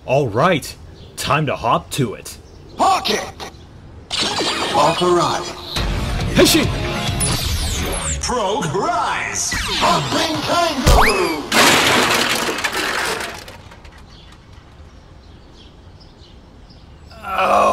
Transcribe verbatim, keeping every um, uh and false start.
All right, time to hop to it. Pocket! Operati. Heshi! Frog rise! Hopping kangaroo! Oh!